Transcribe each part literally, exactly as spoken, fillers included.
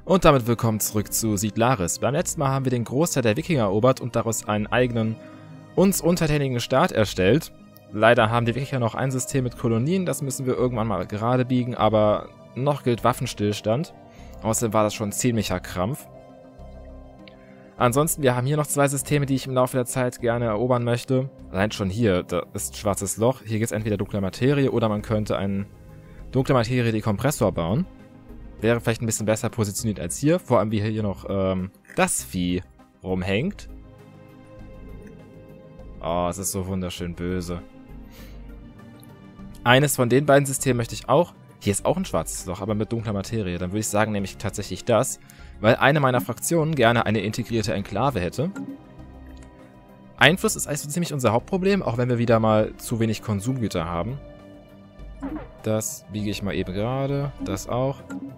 Und damit willkommen zurück zu Siedlaris. Beim letzten Mal haben wir den Großteil der Wikinger erobert und daraus einen eigenen, uns untertänigen Staat erstellt. Leider haben die Wikinger noch ein System mit Kolonien, das müssen wir irgendwann mal gerade biegen, aber noch gilt Waffenstillstand. Außerdem war das schon ein ziemlicher Krampf. Ansonsten, wir haben hier noch zwei Systeme, die ich im Laufe der Zeit gerne erobern möchte. Allein schon hier, da ist Schwarzes Loch. Hier gibt es entweder dunkle Materie oder man könnte einen dunkle Materie-Dekompressor bauen. Wäre vielleicht ein bisschen besser positioniert als hier. Vor allem, wie hier noch ähm, das Vieh rumhängt. Oh, es ist so wunderschön böse. Eines von den beiden Systemen möchte ich auch. Hier ist auch ein schwarzes Loch, aber mit dunkler Materie. Dann würde ich sagen, nämlich tatsächlich das. Weil eine meiner Fraktionen gerne eine integrierte Enklave hätte. Einfluss ist eigentlich so ziemlich unser Hauptproblem, auch wenn wir wieder mal zu wenig Konsumgüter haben. Das biege ich mal eben gerade. Das auch.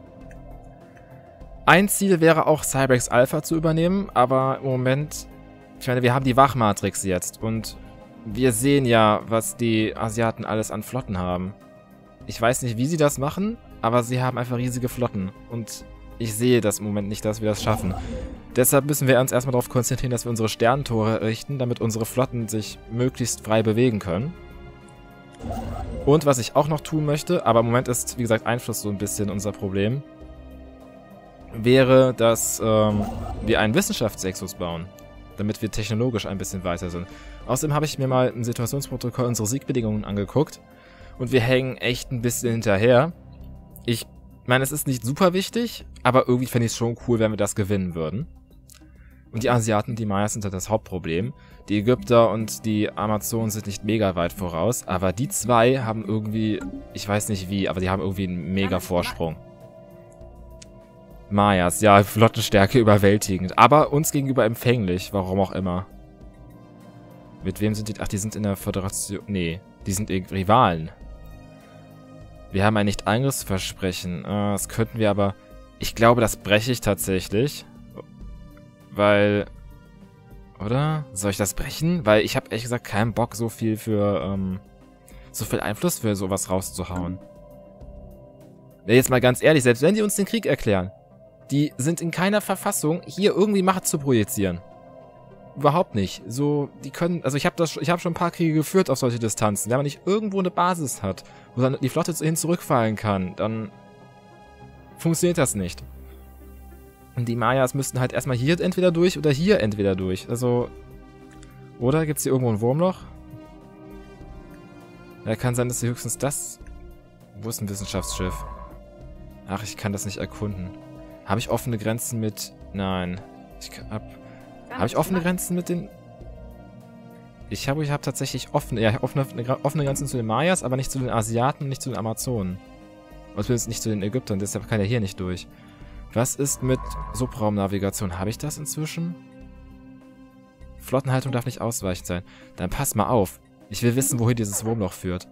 Ein Ziel wäre auch, Cyberx Alpha zu übernehmen, aber im Moment, ich meine, wir haben die Wachmatrix jetzt und wir sehen ja, was die Asiaten alles an Flotten haben. Ich weiß nicht, wie sie das machen, aber sie haben einfach riesige Flotten und ich sehe das im Moment nicht, dass wir das schaffen. Deshalb müssen wir uns erstmal darauf konzentrieren, dass wir unsere Sternentore errichten, damit unsere Flotten sich möglichst frei bewegen können. Und was ich auch noch tun möchte, aber im Moment ist, wie gesagt, Einfluss so ein bisschen unser Problem, wäre, dass ähm, wir einen Wissenschaftsexus bauen, damit wir technologisch ein bisschen weiter sind. Außerdem habe ich mir mal im Situationsprotokoll unsere Siegbedingungen angeguckt und wir hängen echt ein bisschen hinterher. Ich meine, es ist nicht super wichtig, aber irgendwie fände ich es schon cool, wenn wir das gewinnen würden. Und die Asiaten, die Mayas sind halt das Hauptproblem. Die Ägypter und die Amazonen sind nicht mega weit voraus, aber die zwei haben irgendwie, ich weiß nicht wie, aber die haben irgendwie einen mega Vorsprung. Mayas, ja, Flottenstärke überwältigend, aber uns gegenüber empfänglich, warum auch immer. Mit wem sind die? Ach, die sind in der Föderation. Nee, die sind Rivalen. Wir haben ein Nicht-Angriffsversprechen. Äh, das könnten wir aber... Ich glaube, das breche ich tatsächlich. Weil... Oder? Soll ich das brechen? Weil ich habe ehrlich gesagt keinen Bock, so viel für... Ähm, so viel Einfluss für sowas rauszuhauen. Ja, jetzt mal ganz ehrlich, selbst wenn die uns den Krieg erklären, die sind in keiner Verfassung, hier irgendwie Macht zu projizieren. Überhaupt nicht. So, die können, also ich habe das, ich habe schon ein paar Kriege geführt auf solche Distanzen. Wenn man nicht irgendwo eine Basis hat, wo dann die Flotte hin zurückfallen kann, dann funktioniert das nicht. Und die Mayas müssten halt erstmal hier entweder durch oder hier entweder durch. Also, oder gibt es hier irgendwo ein Wurmloch? Ja, kann sein, dass sie höchstens das... Wo ist ein Wissenschaftsschiff? Ach, ich kann das nicht erkunden. Habe ich offene Grenzen mit... Nein. Ich hab... Habe ich offene Grenzen mit den... Ich habe ich hab tatsächlich offene, ja, offene, offene Grenzen zu den Mayas, aber nicht zu den Asiaten, nicht zu den Amazonen. Oder zumindest nicht zu den Ägyptern, deshalb kann er hier nicht durch. Was ist mit Subraumnavigation? Habe ich das inzwischen? Flottenhaltung darf nicht ausweichend sein. Dann pass mal auf. Ich will wissen, wohin dieses Wurmloch führt.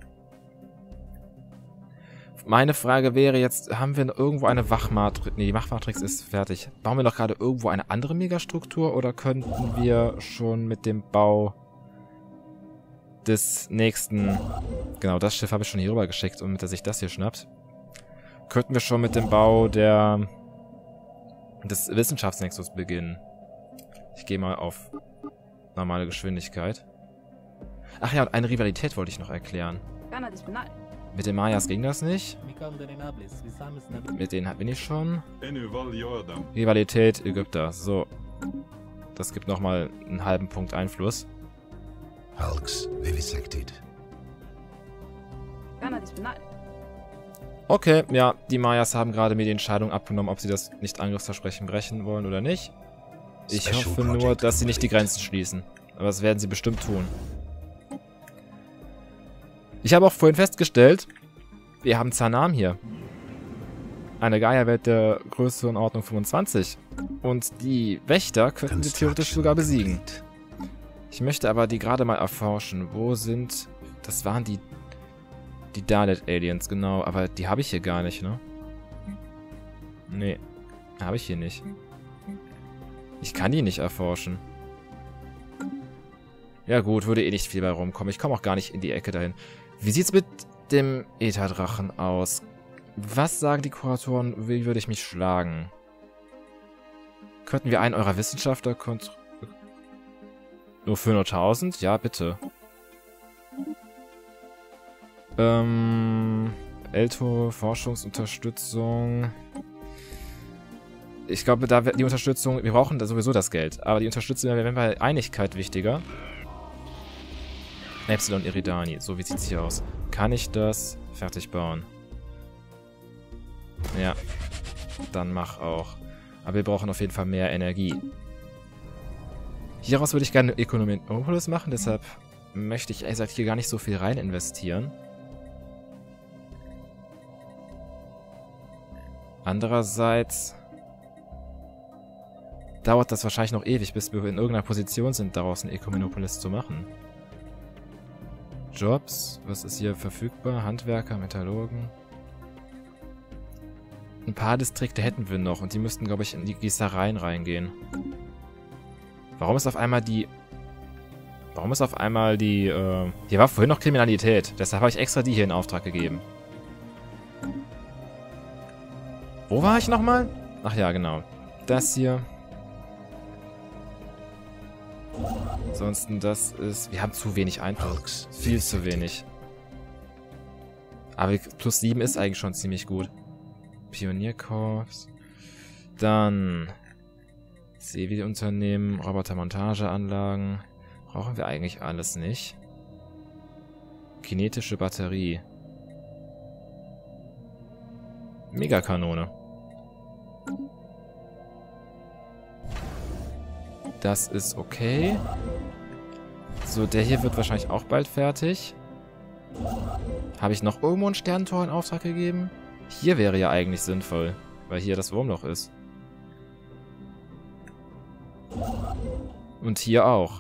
Meine Frage wäre jetzt, haben wir irgendwo eine Wachmatrix? Ne, die Wachmatrix ist fertig. Bauen wir doch gerade irgendwo eine andere Megastruktur oder könnten wir schon mit dem Bau des nächsten... Genau, das Schiff habe ich schon hier rüber geschickt, damit er sich das hier schnappt. Könnten wir schon mit dem Bau der des Wissenschaftsnexus beginnen. Ich gehe mal auf normale Geschwindigkeit. Ach ja, und eine Rivalität wollte ich noch erklären. Mit den Mayas ging das nicht. Mit denen bin ich schon. Rivalität Ägypter. So. Das gibt nochmal einen halben Punkt Einfluss. Hulks vivisected. Okay, ja, die Mayas haben gerade mir die Entscheidung abgenommen, ob sie das Nicht-Angriffsversprechen brechen wollen oder nicht. Ich hoffe nur, dass sie nicht die Grenzen schließen. Aber das werden sie bestimmt tun. Ich habe auch vorhin festgestellt, wir haben Zanam hier. Eine Gaia-Welt der Größenordnung fünfundzwanzig. Und die Wächter könnten sie theoretisch sogar besiegen. Ich möchte aber die gerade mal erforschen. Wo sind... Das waren die... Die Dalet-Aliens, genau. Aber die habe ich hier gar nicht, ne? Nee. Habe ich hier nicht. Ich kann die nicht erforschen. Ja gut, würde eh nicht viel bei rumkommen. Ich komme auch gar nicht in die Ecke dahin. Wie sieht's mit dem Ätherdrachen aus? Was sagen die Kuratoren, wie würde ich mich schlagen? Könnten wir einen eurer Wissenschaftler kontrollieren? Nur für nur tausend? Ja, bitte. Ähm... Elto, Forschungsunterstützung. Ich glaube, da wird die Unterstützung... Wir brauchen da sowieso das Geld. Aber die Unterstützung wäre bei Einigkeit wichtiger. Epsilon Iridani. So, wie sieht es hier aus? Kann ich das fertig bauen? Ja. Dann mach auch. Aber wir brauchen auf jeden Fall mehr Energie. Hieraus würde ich gerne Ökonomiopolis machen, deshalb möchte ich, ehrlich gesagt, hier gar nicht so viel rein investieren. Andererseits dauert das wahrscheinlich noch ewig, bis wir in irgendeiner Position sind, daraus eine Ökonomiopolis zu machen. Jobs, was ist hier verfügbar? Handwerker, Metallurgen. Ein paar Distrikte hätten wir noch und die müssten, glaube ich, in die Gießereien reingehen. Warum ist auf einmal die... Warum ist auf einmal die... Äh, hier war vorhin noch Kriminalität. Deshalb habe ich extra die hier in Auftrag gegeben. Wo war ich nochmal? Ach ja, genau. Das hier. Ansonsten, das ist... Wir haben zu wenig Einfluss. Viel zu wenig. Aber plus sieben ist eigentlich schon ziemlich gut. Pionierkorps. Dann... Civil-Unternehmen, Robotermontageanlagen. Brauchen wir eigentlich alles nicht. Kinetische Batterie. Megakanone. Das ist okay. So, der hier wird wahrscheinlich auch bald fertig. Habe ich noch irgendwo ein Sternentor in Auftrag gegeben? Hier wäre ja eigentlich sinnvoll, weil hier das Wurmloch ist. Und hier auch.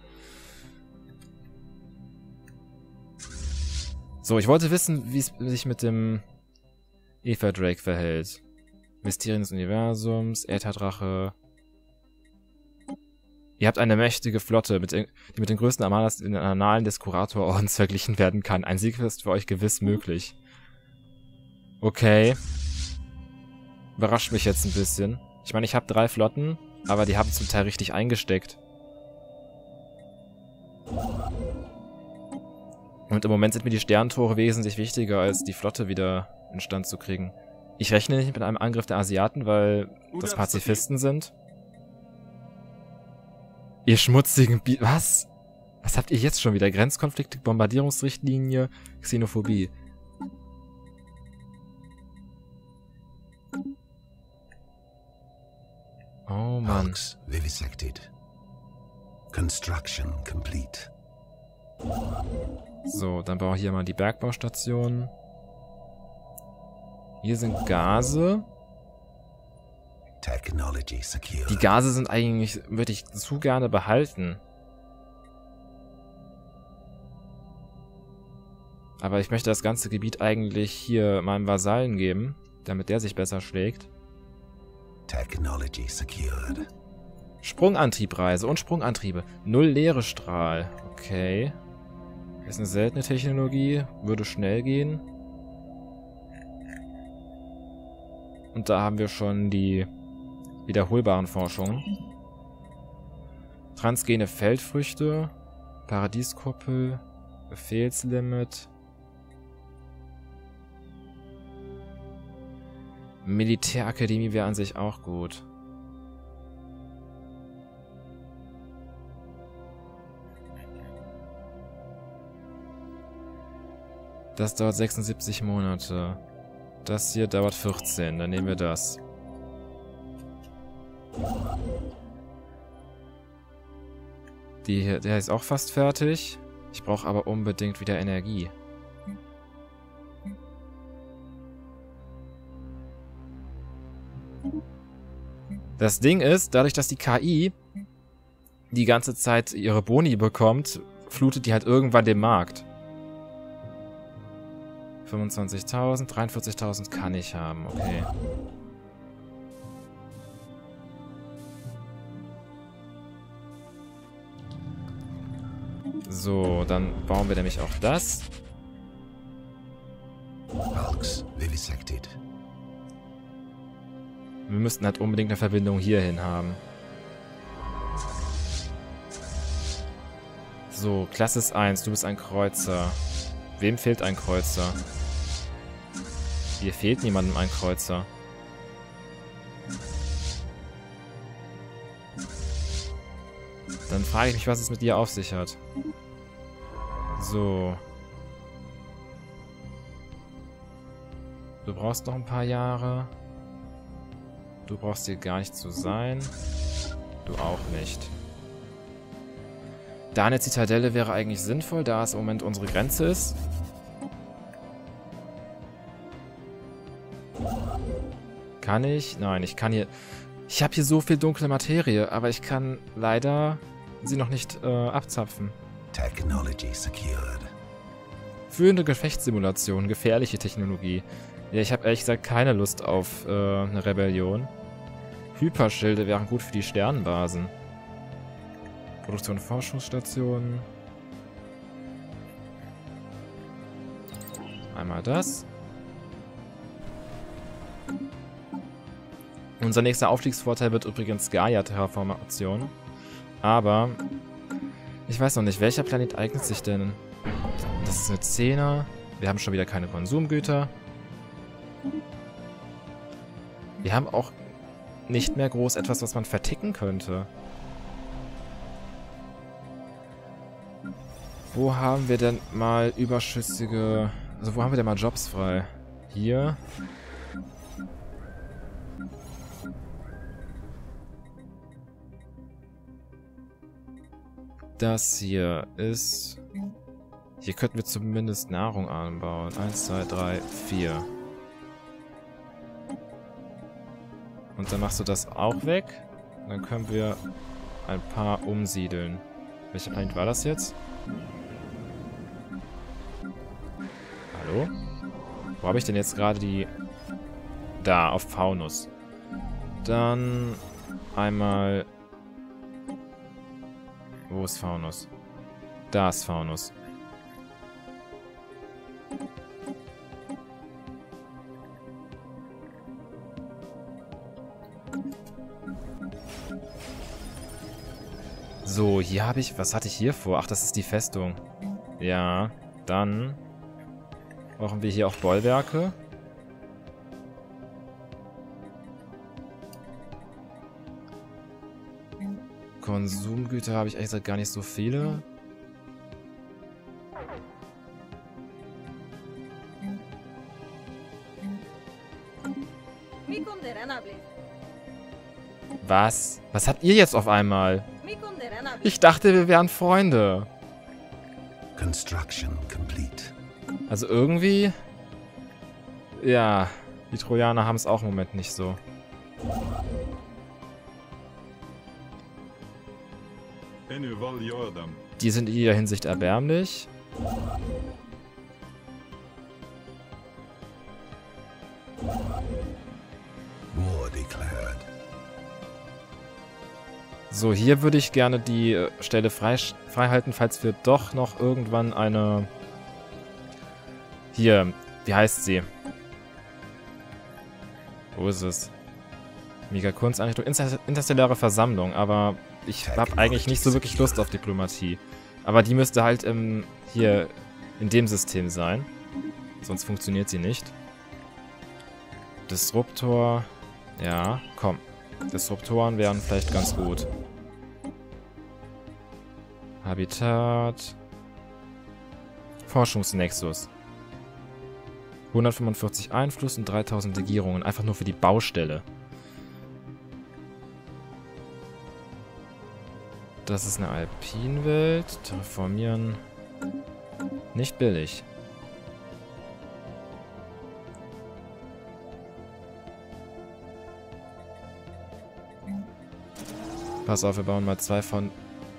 So, ich wollte wissen, wie es sich mit dem Eva Drake verhält. Mysterien des Universums, Ätherdrache. Ihr habt eine mächtige Flotte, mit den, die mit den größten Armadas in den Annalen des Kuratorordens verglichen werden kann. Ein Sieg ist für euch gewiss möglich. Okay. Überrascht mich jetzt ein bisschen. Ich meine, ich habe drei Flotten, aber die haben zum Teil richtig eingesteckt. Und im Moment sind mir die Sterntore wesentlich wichtiger, als die Flotte wieder in Stand zu kriegen. Ich rechne nicht mit einem Angriff der Asiaten, weil das Pazifisten sind. Ihr schmutzigen Bi... Was? Was habt ihr jetzt schon wieder? Grenzkonflikte, Bombardierungsrichtlinie, Xenophobie. Oh Mann. Hulks vivisected. Construction complete. So, dann bauen wir hier mal die Bergbaustation. Hier sind Gase. Technology secure. Die Gase sind eigentlich, würde ich zu gerne behalten. Aber ich möchte das ganze Gebiet eigentlich hier meinem Vasallen geben, damit der sich besser schlägt. Technology secured. Sprungantriebreise und Sprungantriebe. Null leere Strahl. Okay. Das ist eine seltene Technologie. Würde schnell gehen. Und da haben wir schon die wiederholbaren Forschungen. Transgene Feldfrüchte. Paradieskuppel. Befehlslimit. Militärakademie wäre an sich auch gut. Das dauert sechsundsiebzig Monate. Das hier dauert vierzehn. Dann nehmen wir das. Die hier, der ist auch fast fertig. Ich brauche aber unbedingt wieder Energie. Das Ding ist, dadurch, dass die K I die ganze Zeit ihre Boni bekommt, flutet die halt irgendwann den Markt. fünfundzwanzigtausend, dreiundvierzigtausend kann ich haben, okay. So, dann bauen wir nämlich auch das. Hulks vivisected. Wir müssten halt unbedingt eine Verbindung hierhin haben. So, Klasse ist eins. Du bist ein Kreuzer. Wem fehlt ein Kreuzer? Hier fehlt niemandem ein Kreuzer. Dann frage ich mich, was es mit dir auf sich hat. So. Du brauchst noch ein paar Jahre. Du brauchst hier gar nicht zu sein. Du auch nicht. Da eine Zitadelle wäre eigentlich sinnvoll, da es im Moment unsere Grenze ist. Kann ich? Nein, ich kann hier... Ich habe hier so viel dunkle Materie, aber ich kann leider sie noch nicht äh, abzapfen. Technology secured. Führende Gefechtssimulation, gefährliche Technologie. Ja, ich habe ehrlich gesagt keine Lust auf äh, eine Rebellion. Hyperschilde wären gut für die Sternenbasen. Produktion und Forschungsstationen. Einmal das. Unser nächster Aufstiegsvorteil wird übrigens Gaia-Terraformation. Aber ich weiß noch nicht, welcher Planet eignet sich denn? Das ist eine Zehner. Wir haben schon wieder keine Konsumgüter. Wir haben auch nicht mehr groß etwas, was man verticken könnte. Wo haben wir denn mal überschüssige... Also wo haben wir denn mal Jobs frei? Hier. Das hier ist... Hier könnten wir zumindest Nahrung anbauen. Eins, zwei, drei, vier. Und dann machst du das auch weg. Dann können wir ein paar umsiedeln. Welcher Planet war das jetzt? Hallo? Wo habe ich denn jetzt gerade die... Da, auf Faunus. Dann einmal... Wo ist Faunus? Da ist Faunus. So, hier habe ich... Was hatte ich hier vor? Ach, das ist die Festung. Ja, dann brauchen wir hier auch Bollwerke. Konsumgüter habe ich ehrlich gesagt gar nicht so viele. Was? Was habt ihr jetzt auf einmal? Ich dachte, wir wären Freunde. Construction complete. Also irgendwie... Ja, die Trojaner haben es auch im Moment nicht so. Die sind in jeder Hinsicht erbärmlich. War declared. So, hier würde ich gerne die äh, Stelle frei, freihalten, falls wir doch noch irgendwann eine... Hier, wie heißt sie? Wo ist es? Megakunsteinrichtung, Inter interstellare Versammlung, aber ich habe eigentlich nicht so wirklich Lust auf Diplomatie. Aber die müsste halt im, hier in dem System sein. Sonst funktioniert sie nicht. Disruptor. Ja, komm. Disruptoren wären vielleicht ganz gut. Habitat. Forschungsnexus. hundertfünfundvierzig Einfluss und dreitausend Legierungen. Einfach nur für die Baustelle. Das ist eine Alpinwelt. Terraformieren. Nicht billig. Pass auf, wir bauen mal zwei von...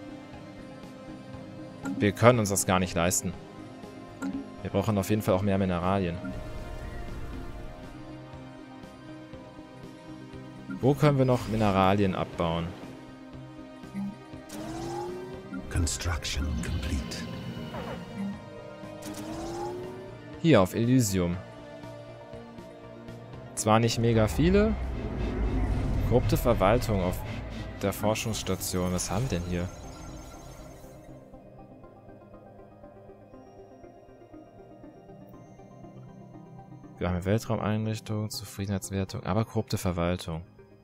Wir können uns das gar nicht leisten. Wir brauchen auf jeden Fall auch mehr Mineralien. Wo können wir noch Mineralien abbauen? Construction complete. Hier auf Elysium. Zwar nicht mega viele, Korrupte Verwaltung auf der Forschungsstation. Was haben wir denn hier? Wir haben eine Weltraumeinrichtung, Zufriedenheitswertung, aber korrupte Verwaltung.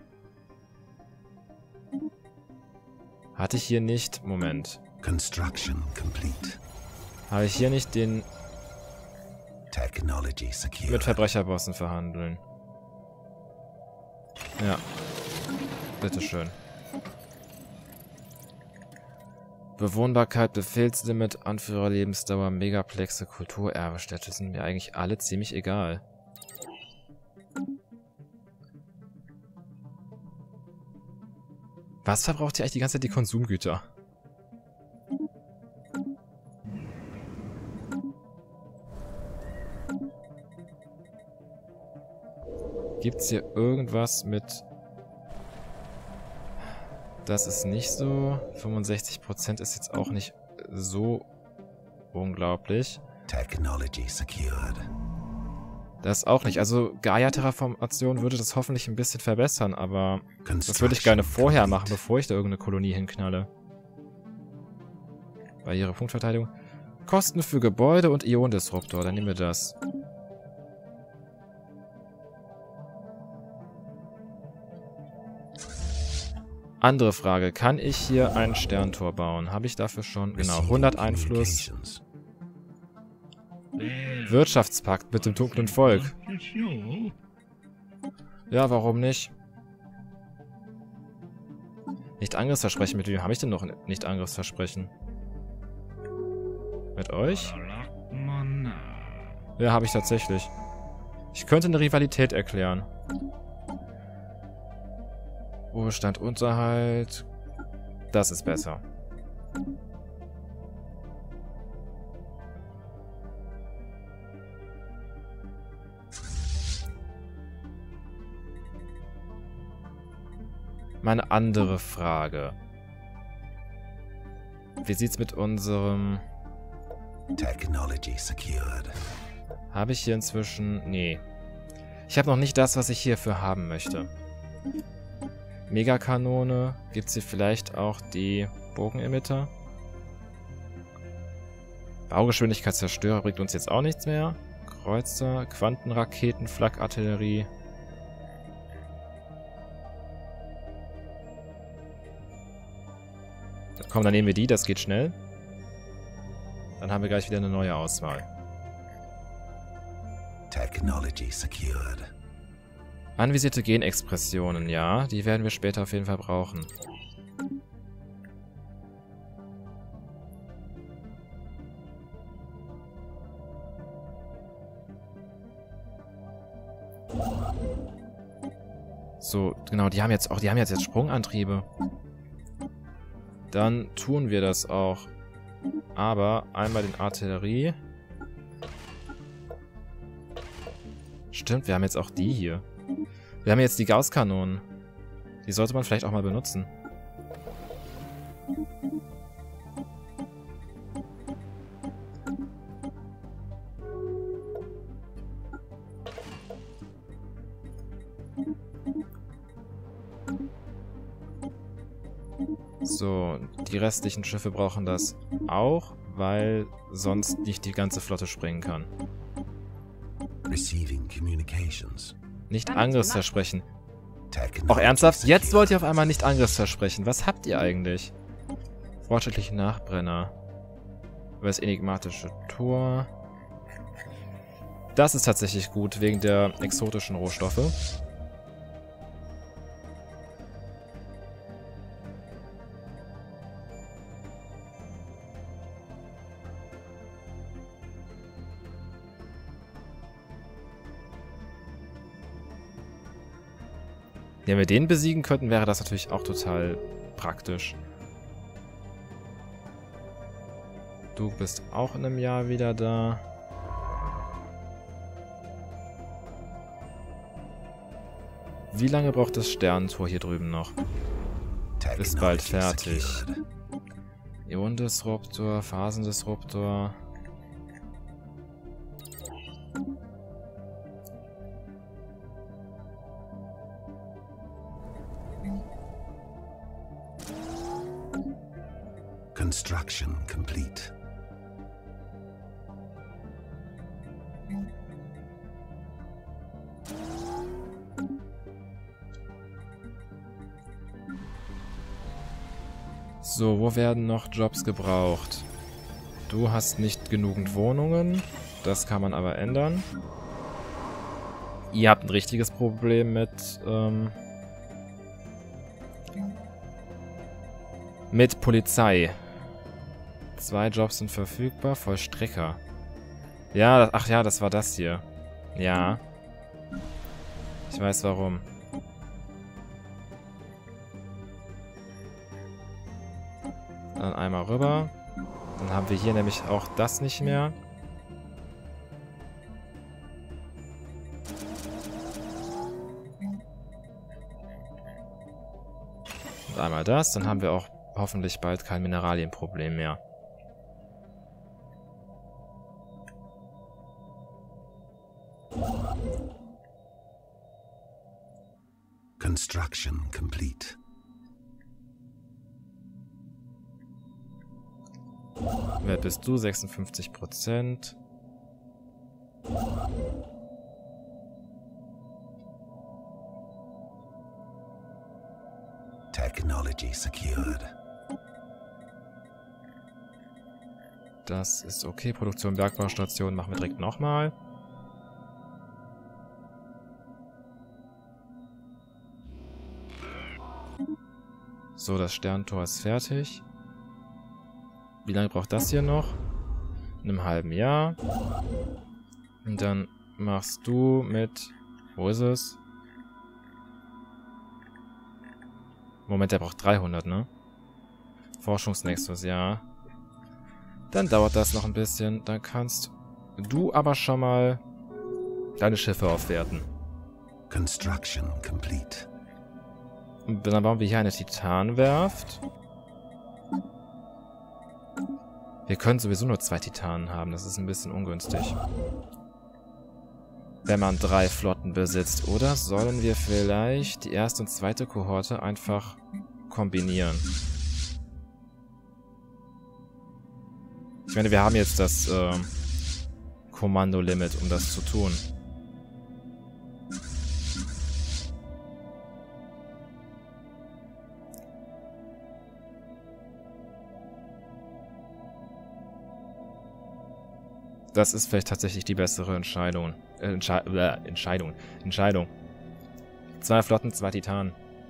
Hatte ich hier nicht... Moment. Construction complete. Habe ich hier nicht den... Technology secured. mit Verbrecherbossen verhandeln? Ja. Bitteschön. Bewohnbarkeit, Befehlslimit, Anführerlebensdauer, Megaplexe, Kulturerbestätte sind mir eigentlich alle ziemlich egal. Was verbraucht hier eigentlich die ganze Zeit die Konsumgüter? Gibt's hier irgendwas mit... Das ist nicht so. fünfundsechzig Prozent ist jetzt auch nicht so unglaublich. Technology secured. Das auch nicht. Also Gaia-Terraformation würde das hoffentlich ein bisschen verbessern, aber das würde ich gerne vorher machen, bevor ich da irgendeine Kolonie hinknalle. Barriere, Punktverteidigung. Kosten für Gebäude und Ionendisruptor. Dann nehmen wir das. Andere Frage. Kann ich hier ein Sterntor bauen? Habe ich dafür schon? Genau. hundert Einfluss. Wirtschaftspakt mit dem dunklen Volk. Ja, warum nicht? Nicht Angriffsversprechen. Mit wem habe ich denn noch nicht Angriffsversprechen? Mit euch? Ja, habe ich tatsächlich. Ich könnte eine Rivalität erklären. Ruhestand, Unterhalt. Das ist besser. Meine andere Frage. Wie sieht's mit unserem... Technology secured. Habe ich hier inzwischen... Nee. Ich habe noch nicht das, was ich hierfür haben möchte. Megakanone. Gibt es hier vielleicht auch die Bogenemitter? Baugeschwindigkeitszerstörer bringt uns jetzt auch nichts mehr. Kreuzer, Quantenraketen, Flakartillerie. Komm, dann nehmen wir die, das geht schnell. Dann haben wir gleich wieder eine neue Auswahl. Technology secured. Anvisierte Genexpressionen, ja. Die werden wir später auf jeden Fall brauchen. So, genau, die haben jetzt auch, die haben jetzt, jetzt Sprungantriebe. Dann tun wir das auch. Aber einmal den Artillerie. Stimmt, wir haben jetzt auch die hier. Wir haben jetzt die Gauss-Kanonen. Die sollte man vielleicht auch mal benutzen. So, die restlichen Schiffe brauchen das auch, weil sonst nicht die ganze Flotte springen kann. Receiving communications. Nicht Angriffsversprechen. Auch ernsthaft? Jetzt wollt ihr auf einmal nicht Angriffsversprechen. Was habt ihr eigentlich? Fortschrittliche Nachbrenner. Über das enigmatische Tor. Das ist tatsächlich gut, wegen der exotischen Rohstoffe. Wenn wir den besiegen könnten, wäre das natürlich auch total praktisch. Du bist auch in einem Jahr wieder da. Wie lange braucht das Sternentor hier drüben noch? Ist bald fertig. Ionendisruptor, Phasendisruptor. Construction complete. So, wo werden noch Jobs gebraucht? Du hast nicht genügend Wohnungen. Das kann man aber ändern. Ihr habt ein richtiges Problem mit, ähm, mit Polizei. Zwei Jobs sind verfügbar. Vollstrecker. Ja, das, ach ja, das war das hier. Ja. Ich weiß warum. Dann einmal rüber. Dann haben wir hier nämlich auch das nicht mehr. Und einmal das. Dann haben wir auch hoffentlich bald kein Mineralienproblem mehr. Construction complete. Wer bist du? sechsundfünfzig Prozent. Technology secured. Das ist okay. Produktion Bergbaustation machen wir direkt nochmal. So, das Sterntor ist fertig. Wie lange braucht das hier noch? In einem halben Jahr. Und dann machst du mit... Wo ist es? Moment, der braucht dreihundert, ne? Forschungsnexus, ja. Dann dauert das noch ein bisschen. Dann kannst du aber schon mal deine Schiffe aufwerten. Construction complete. Und dann bauen wir hier eine Titanwerft. Wir können sowieso nur zwei Titanen haben. Das ist ein bisschen ungünstig. Wenn man drei Flotten besitzt. Oder sollen wir vielleicht die erste und zweite Kohorte einfach kombinieren? Ich meine, wir haben jetzt das äh, Kommando-Limit, um das zu tun. Das ist vielleicht tatsächlich die bessere Entscheidung. Äh, Entsche äh, Entscheidung. Entscheidung. Zwei Flotten, zwei Titanen.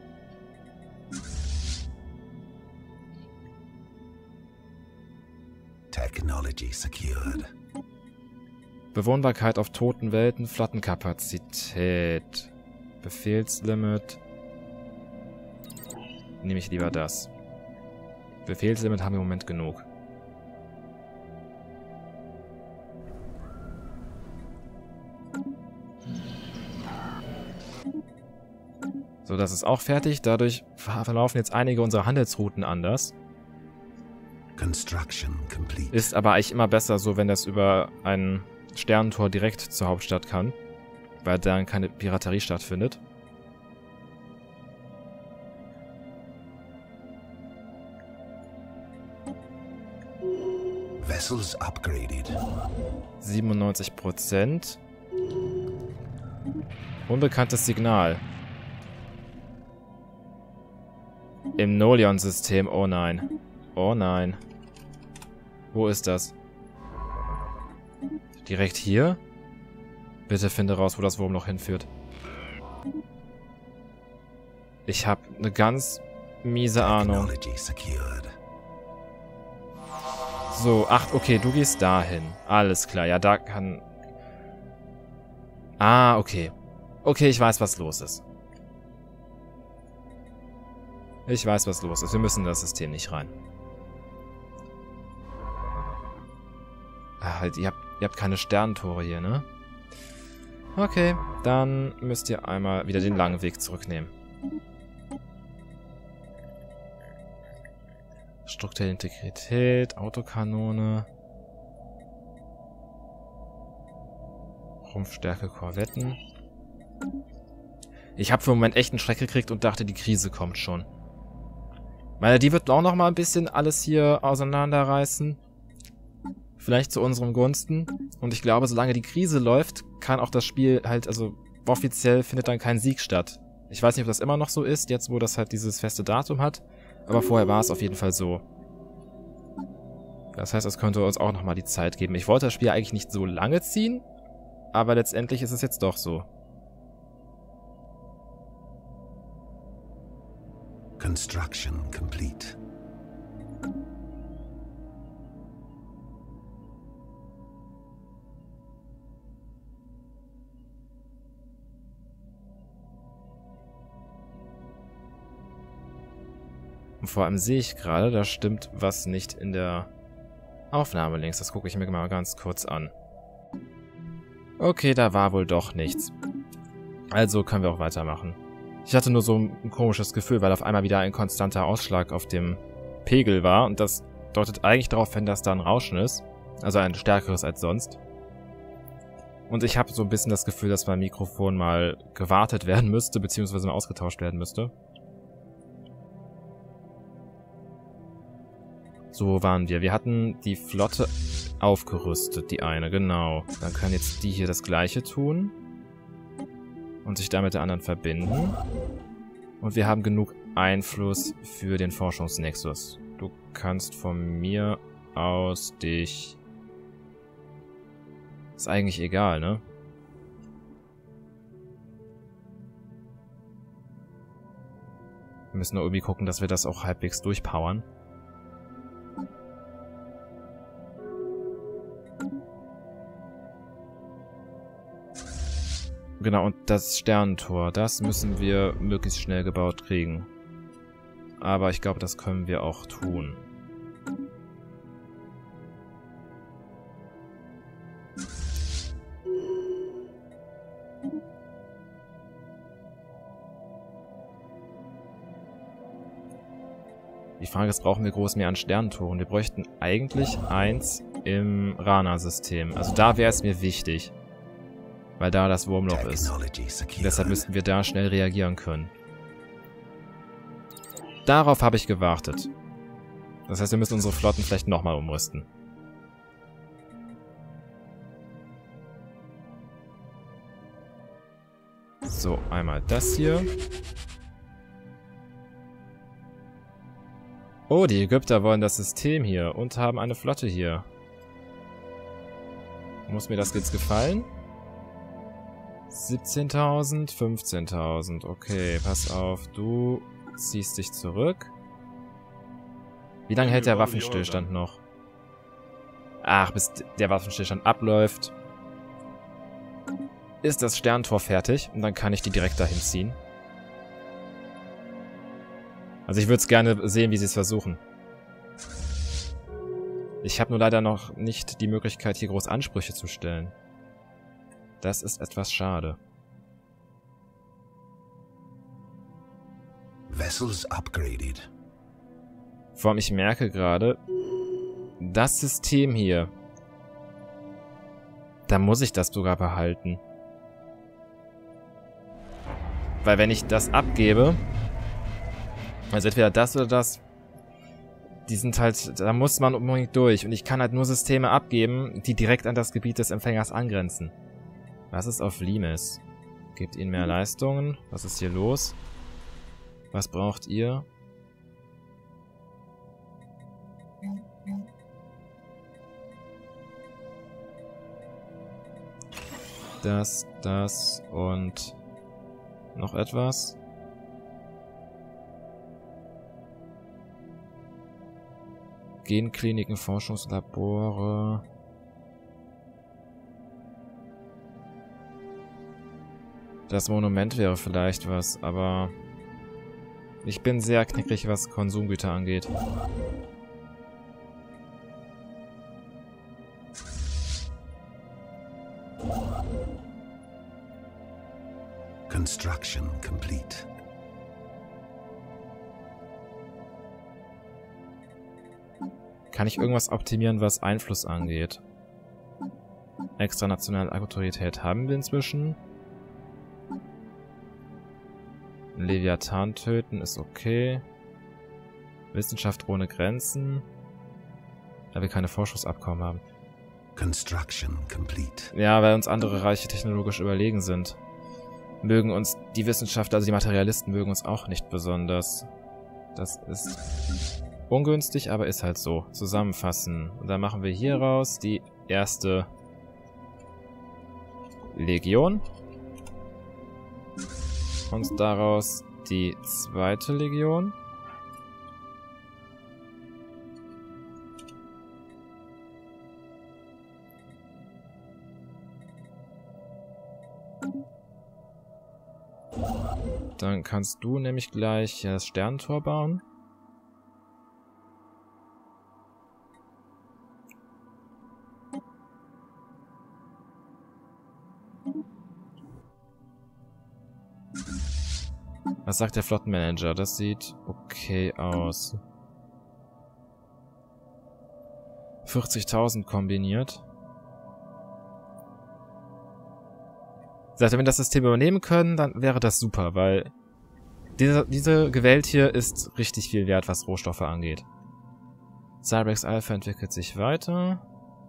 Technology secured. Bewohnbarkeit auf toten Welten, Flottenkapazität. Befehlslimit. Nehme ich lieber das. Befehlslimit haben wir im Moment genug. So, das ist auch fertig. Dadurch verlaufen jetzt einige unserer Handelsrouten anders. Construction complete. Ist aber eigentlich immer besser so, wenn das über ein Sternentor direkt zur Hauptstadt kann. Weil dann keine Piraterie stattfindet. Vessels upgraded. siebenundneunzig Prozent. Unbekanntes Signal. Im Nolion-System. Oh nein. Oh nein. Wo ist das? Direkt hier? Bitte finde raus, wo das Wurmloch hinführt. Ich habe eine ganz miese Ahnung. So, ach, okay, du gehst dahin. Alles klar, ja, da kann... Ah, okay. Okay, ich weiß, was los ist. Ich weiß, was los ist. Wir müssen in das System nicht rein. Ah, halt, ihr habt, ihr habt keine Sternentore hier, ne? Okay, dann müsst ihr einmal wieder den langen Weg zurücknehmen. Strukturelle Integrität, Autokanone. Rumpfstärke, Korvetten. Ich habe für einen Moment echt einen Schreck gekriegt und dachte, die Krise kommt schon. Weil die wird auch noch mal ein bisschen alles hier auseinanderreißen. Vielleicht zu unserem Gunsten. Und ich glaube, solange die Krise läuft, kann auch das Spiel halt, also offiziell findet dann kein Sieg statt. Ich weiß nicht, ob das immer noch so ist, jetzt wo das halt dieses feste Datum hat. Aber vorher war es auf jeden Fall so. Das heißt, das könnte uns auch nochmal die Zeit geben. Ich wollte das Spiel eigentlich nicht so lange ziehen, aber letztendlich ist es jetzt doch so. Construction complete. Und vor allem sehe ich gerade, da stimmt was nicht in der Aufnahme links. Das gucke ich mir mal ganz kurz an. Okay, da war wohl doch nichts. Also können wir auch weitermachen. Ich hatte nur so ein komisches Gefühl, weil auf einmal wieder ein konstanter Ausschlag auf dem Pegel war. Und das deutet eigentlich darauf hin, dass da ein Rauschen ist. Also ein stärkeres als sonst. Und ich habe so ein bisschen das Gefühl, dass mein Mikrofon mal gewartet werden müsste, beziehungsweise mal ausgetauscht werden müsste. So waren wir. Wir hatten die Flotte aufgerüstet, die eine, genau. Dann kann jetzt die hier das gleiche tun. Und sich damit der anderen verbinden. Und wir haben genug Einfluss für den Forschungsnexus. Du kannst von mir aus dich... Ist eigentlich egal, ne? Wir müssen nur irgendwie gucken, dass wir das auch halbwegs durchpowern. Genau, und das Sternentor, das müssen wir möglichst schnell gebaut kriegen. Aber ich glaube, das können wir auch tun. Die Frage ist, brauchen wir groß mehr an Sternentoren? Wir bräuchten eigentlich eins im Rana-System. Also da wäre es mir wichtig. Weil da das Wurmloch ist. Deshalb müssten wir da schnell reagieren können. Darauf habe ich gewartet. Das heißt, wir müssen unsere Flotten vielleicht nochmal umrüsten. So, einmal das hier. Oh, die Ägypter wollen das System hier und haben eine Flotte hier. Muss mir das jetzt gefallen? siebzehntausend, fünfzehntausend. Okay, pass auf. Du ziehst dich zurück. Wie lange hält der Waffenstillstand noch? Ach, bis der Waffenstillstand abläuft, ist das Sternentor fertig. Und dann kann ich die direkt dahin ziehen. Also ich würde es gerne sehen, wie sie es versuchen. Ich habe nur leider noch nicht die Möglichkeit, hier groß Ansprüche zu stellen. Das ist etwas schade. Vessels upgraded. Vor allem, ich merke gerade, das System hier, da muss ich das sogar behalten. Weil wenn ich das abgebe, also entweder das oder das, die sind halt, da muss man unbedingt durch. Und ich kann halt nur Systeme abgeben, die direkt an das Gebiet des Empfängers angrenzen. Was ist auf Limes? Gebt ihnen mehr Leistungen. Was ist hier los? Was braucht ihr? Das, das und noch etwas. Genkliniken, Forschungslabore. Das Monument wäre vielleicht was, aber ich bin sehr knickrig, was Konsumgüter angeht. Construction complete. Kann ich irgendwas optimieren, was Einfluss angeht? Extranationale Autorität haben wir inzwischen. Leviathan töten ist okay. Wissenschaft ohne Grenzen. Da wir keine Vorschussabkommen haben. Construction complete. Ja, weil uns andere Reiche technologisch überlegen sind. Mögen uns die Wissenschaftler, also die Materialisten, mögen uns auch nicht besonders. Das ist ungünstig, aber ist halt so. Zusammenfassen. Und dann machen wir hier raus die erste Legion. Und daraus die zweite Legion. Dann kannst du nämlich gleich das Sternentor bauen. Was sagt der Flottenmanager? Das sieht okay aus. vierzigtausend kombiniert. Sagt er, wenn das System übernehmen können, dann wäre das super, weil diese, diese Gewalt hier ist richtig viel wert, was Rohstoffe angeht. Cyrex Alpha entwickelt sich weiter.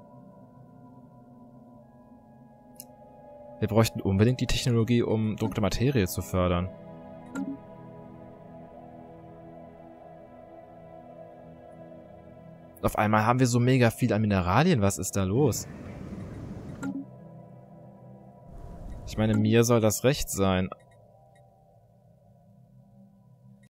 Wir bräuchten unbedingt die Technologie, um dunkle Materie zu fördern. Auf einmal haben wir so mega viel an Mineralien. Was ist da los? Ich meine, mir soll das recht sein.